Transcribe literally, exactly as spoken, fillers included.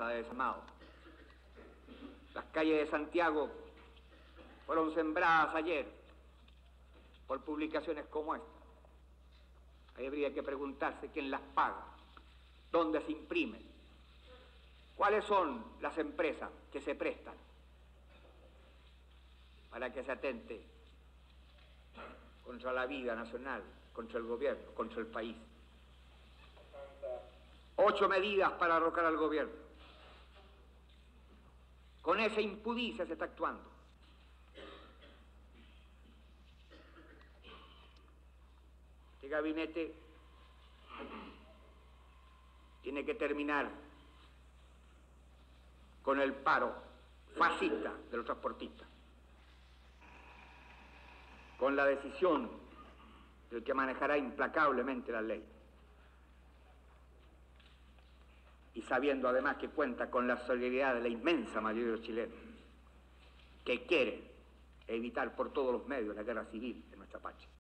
de desarmados. Las calles de Santiago fueron sembradas ayer por publicaciones como esta. Ahí habría que preguntarse quién las paga, dónde se imprimen, cuáles son las empresas que se prestan para que se atente contra la vida nacional, contra el gobierno, contra el país. Ocho medidas para arrocar al gobierno. Con esa impudicia se está actuando. Este gabinete tiene que terminar con el paro fascista de los transportistas, con la decisión del que manejará implacablemente la ley, y sabiendo además que cuenta con la solidaridad de la inmensa mayoría de los chilenos, que quieren evitar por todos los medios la guerra civil en nuestra patria.